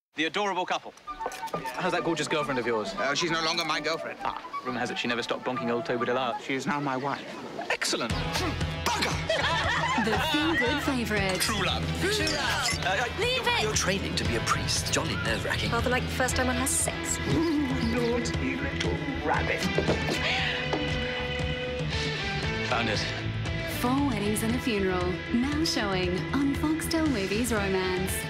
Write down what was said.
The adorable couple. How's that gorgeous girlfriend of yours? She's no longer my girlfriend. Ah, rumour has it she never stopped bonking old Toby Delart. She is now my wife. Excellent. Bugger! The feel-good favourite. True love. True love. Leave it! You're training to be a priest. Jolly nerve-wracking. Rather like the first time one has sex. Naughty little rabbit. Found it. 4 Weddings and a Funeral. Now showing on Foxtel Movies Romance.